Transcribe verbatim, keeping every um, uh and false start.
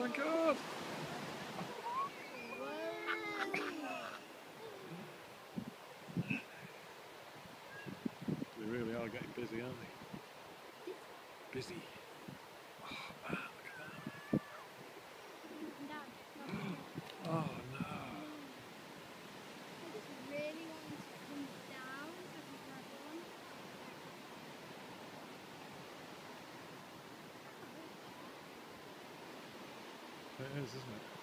god! They really are getting busy, aren't they? Busy. Oh man, look at that. Oh no. I just really want them to come down so I can grab one. It is, isn't it?